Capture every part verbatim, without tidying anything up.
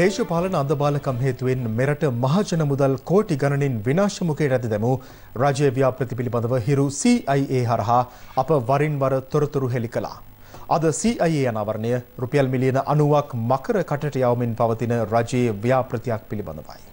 දේශපාලන අන්ධබාලකම් හේතුවෙන් මෙරට මහජන මුදල් කෝටි ගණනින් විනාශ මුඛයට ඇද දැමූ රජයේ ව්‍යාපෘති පිළිබඳව හිරු සී අයි ඒ හරහා අප වරින් වර තොරතුරු හෙළි කළා. අද සී අයි ඒ අනාවරණය රුපියල් මිලියන අනූවක් මකර කටට යවමින් පවතින රජයේ ව්‍යාපෘතියක් පිළිබඳවයි.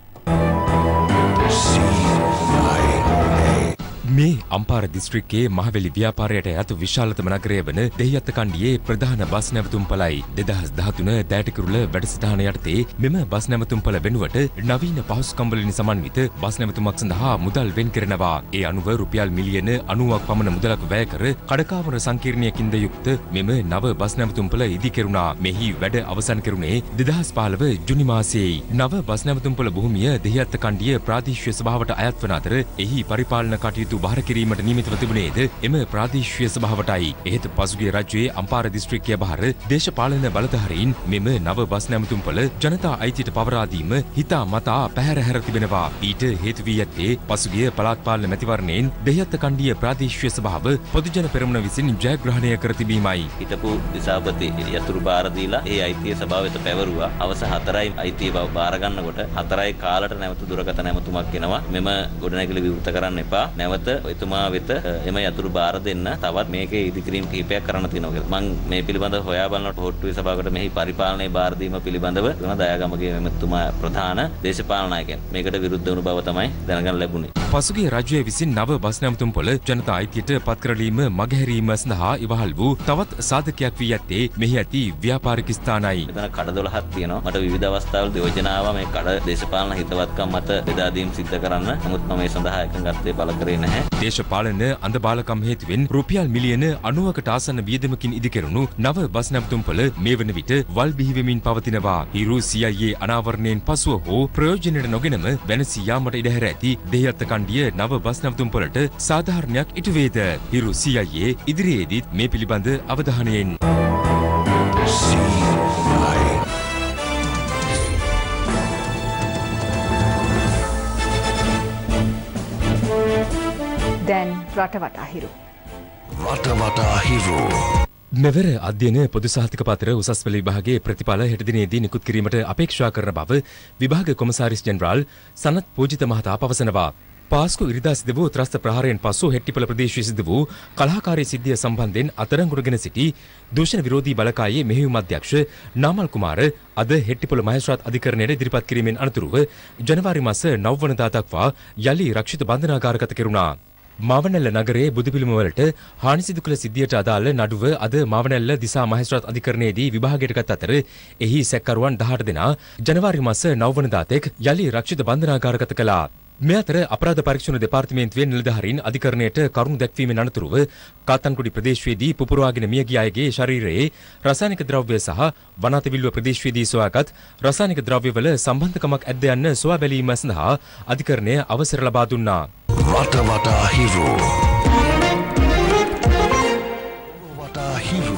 මේ අම්පාර දිස්ත්‍රික්කයේ මහවැලි ව්‍යාපාරයට ඇතු විශාලතම නගරය වන දෙහිඅත්ත කණ්ඩියේ ප්‍රධාන බස් නැවතුම්පලයි දෙදහස් දහතුන දැටිකුරුල වැඩසටහන යටතේ මෙම බස් නැවතුම්පල වෙනුවට නවීන පහසුකම් වලින් සමන්විත බස් නැවතුමක් සඳහා මුදල් වෙන් කරනවා. ඒ අනුව රුපියල් මිලියන අනූවක් පමණ මුදලක් වැය කර කඩකාවර සංකීර්ණයකින්ද යුක්ත මෙම නව බස් නැවතුම්පල ඉදි කෙරුණා. මෙහි වැඩ අවසන් කෙරුණේ දෙදහස් පහළව ජුනි මාසයේ. නව බස් නැවතුම්පල භූමිය දෙහිඅත්ත කණ්ඩිය ප්‍රාදේශීය සභාවට අයත් වන අතර එහි පරිපාලන කටයුතු බාර කිරීමට නියමිතව තිබුණේද එම ප්‍රාදේශීය සභාවටයි. එහෙත් පසුගිය රජයේ අම්පාර දිස්ත්‍රික්කය බහර දේශපාලන බලධාරීන් මෙම නව බස් නැවතුම්පල ජනතා අයිතියට පවරා දීම හිතා මතා පැහැර හැර තිබෙනවා. ඊට හේතු වී ඇත්තේ පසුගිය පළාත් පාලන මැතිවරණයෙන් දෙහිඅත්ත කණ්ඩිය ප්‍රාදේශීය සභාව පොදුජන පෙරමුණ විසින් ජයග්‍රහණය කර තිබීමයි. හිටපු දිසාපති යතුරු බාර දීලා ඒ අයිතිය සභාව වෙත පැවරුවා. අවස හතරයි අයිතිය බව බාර ගන්නකොට හතරයි කාලට නැවත දුරකථන නැවතුමක් එනවා. මෙම ගොඩනැගිලි විවෘත කරන්න එපා. නැවත එතුමා වෙත එම යතුරු බාර දෙන්න තවත් මේකේ ඉදිකිරීම් කිහිපයක් කරන්න තියෙනවා කියලා. මම මේ පිළිබඳව හොයා බලනකොට හොට්ටුවේ සභාවකට මෙහි පරිපාලනයේ බාර දීම පිළිබඳව තුන දයාගමගේ මෙතුමා ප්‍රධාන දේශපාලන නායකයන් මේකට විරුද්ධ වුණු බව තමයි දැනගන්න ලැබුණේ. පසුගිය රජයේ විසින් නව බස් නැවතුම්පොළ ජනතා අයිතියට පත් කරලීම මගහැරීම සඳහා ඉවහල් වූ තවත් සාධකයක් වී ඇත්තේ මෙහි ඇති ව්‍යාපාරික ස්ථානයි. මෙතන කඩ දොළහක් තියෙනවා. මට විවිධ අවස්ථාවල යෝජනා ආවා මේ කඩ දේශපාලන හිතවත්කම් මත බෙදා දීම සිද්ධ කරන්න. නමුත් මම මේ සඳහා එකඟත්වයේ පළ කරේ නැහැ. දේශපාලන අන්ධබාලකම් හේතුවෙන් රුපියල් මිලියන අනූවකට ආසන්න වියදමකින් ඉදිකෙරුණු නව බස් නැවතුම්පොළ මේ වන විට වල් බිහිවෙමින් පවතිනවා. හිරු සී අයි ඒ අනාවරණයෙන් පසුව හෝ ප්‍රයෝජනයට නොගෙනම වෙනසී යාමට ඉඩ හැර ඇති දෙහිඅත්ත කණ්ඩිය නව බස් නැවතුම්පොළට සාධාරණයක් ඉටු වේද? හිරු සී අයි ඒ ඉදිරියේදීත් මේ පිළිබඳ අවධානයෙන් දැන් රටවටා හිරු. රටවටා හිරු. මෙවර අධ්‍යයන පොදු සහතික පත්‍ර උසස් පෙළ විභාගයේ ප්‍රතිඵල හෙට දිනේදී නිකුත් කිරීමට අපේක්ෂා කරන බව විභාග කොමසාරිස් ජෙනරාල් සනත් පූජිත මහතා පවසනවා. පාස්කු ඉරිදා සිදු වූ ත්‍රස්ත ප්‍රහාරයෙන් පසු හෙට්ටිපොළ ප්‍රදේශයේ සිදු වූ කලහකාරී සිද්ධිය සම්බන්ධයෙන් අත්අඩංගුවටගෙන සිටි දූෂණ විරෝධී බලකායේ මෙහෙයුම් අධ්‍යක්ෂ නාමල් කුමාර අද හෙට්ටිපොළ මහේස්ත්‍රාත් අධිකරණයට ඉදිරිපත් කිරීමෙන් අනතුරුව ජනවාරි මාස නව වනදා දක්වා යලි රක්ෂිත බන්ධනාගාරගත කෙරුණා. මාවනැල්ල නගරයේ බුදුපිළිම වලට හානි සිදු කළ සිද්ධියට අදාළ නඩුව අද මාවනැල්ල දිසා මහේස්ත්‍රාත් අධිකරණයේදී විභාගයට ගත් අතර එහි සැකකරුවන් දහඅට දෙනා ජනවාරි මාස නව වනදා තෙක් යලි රක්ෂිත බන්ධනාගාරගත කළා. මේ අතර අපරාධ පරීක්ෂණ දෙපාර්තමේන්තුවේ නිලධාරීන් අධිකරණයට කරුණු දැක්වීමෙන් අනතුරුව කාතන්කුඩි ප්‍රදේශයේදී පුපුරවාගෙන මිය ගිය අයගේ ශරීරයේ රසායනික ද්‍රව්‍ය සහ වනාතවිල්ල ප්‍රදේශයේදී සොයාගත් රසායනික ද්‍රව්‍යවල සම්බන්ධකමක් ඇද්ද යන්න සොයා බැලීම සඳහා අධිකරණය අවසර ලබා දුන්නා. රටවටා හිරු. රටවටා හිරු.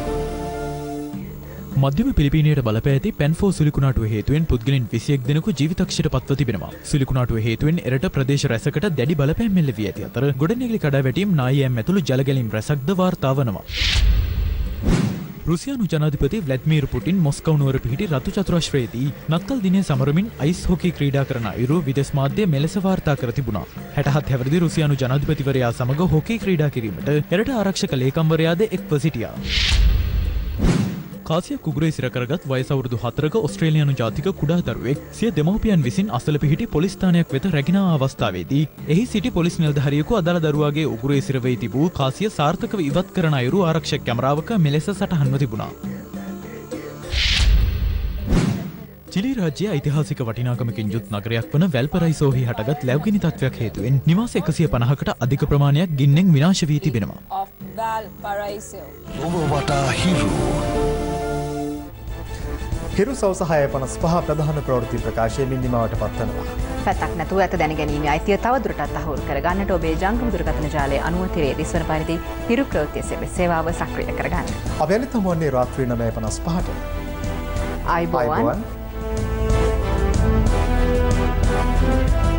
මධ්‍යම පිලිපීනයට බලපෑති පැන්ෆෝ සුලිකුණාටුව හේතුවෙන් පුද්ගලයන් විසියෙක් දෙනෙකු ජීවිතක්ෂයට පත්ව තිබෙනවා. සුලිකුණාටුව හේතුවෙන් එරට ප්‍රදේශ රැසකට දැඩි බලපෑම් එල්ල වී ඇති අතර ගොඩනැගිලි කඩාවැටීම් නායෑම් ඇතුළු ජලගැලීම් රැසක්ද වාර්තා වනවා. රුසියානු ජනාධිපති ව්ලැඩ්මීර් පුටින් මොස්කව් නුවර පිහිටි රතු චතුරශ්‍රයේදී නත්තල් දිනය සමරමින් අයිස් හොකී ක්‍රීඩා කරන අයුරු විදෙස් මාධ්‍ය මෙලෙස වාර්තා කර තිබුණා. හැටහත් හැවිරිදි රුසියානු ජනාධිපතිවරයා සමග හොකී ක්‍රීඩා කිරීමට එරට ආරක්ෂක ලේකම්වරයාද එක්ව සිටියා. කාසිය කුගුරේ සිර කරගත් වයස අවුරුදු හතරක ඔස්ට්‍රේලියානු ජාතික කුඩා දරුවෙක් සිය දෙමව්පියන් විසින් අසල පිහිටි පොලිස් ස්ථානයක් වෙත රැගෙන ආ අවස්ථාවේදී එහි සිටි පොලිස් නිලධාරියෙකු අදාළ දරුවාගේ උගුරේ සිර වෙයි තිබූ කාසිය සාර්ථකව ඉවත් කරන අයුරු ආරක්ෂක කැමරාවක මෙලෙස සටහන්ව තිබුණා. චිලි රාජ්‍යයේ ඓතිහාසික වටිනාකමකින් යුත් නගරයක් වන වැල්පරයිසෝහි හටගත් ලැබ්ගිනි තත්ත්වයක් හේතුවෙන් නිවාස එකසිය පනහකට අධික ප්‍රමාණයක් ගින්නෙන් විනාශ වී තිබෙනවා. හිරු සවස හය පනස් පහ ප්‍රධාන ප්‍රවෘත්ති ප්‍රකාශයෙන් නිමාවට පත්වනවා. පැත්තක් නැතුව ඇත දැනගැනීමේ අයිතිය තවදුරටත් තහවුරු කරගන්නට ඔබේ ජංගම දුරකථන ජාලය අනුව තිරේ දිස්වන පරිදි හිරු ප්‍රවෘත්ති සේවාව සක්‍රිය කරගන්න. අපි අලුත් හමුවන්නේ රාත්‍රී නවය පනස් පහට. ආයිබෝවන්.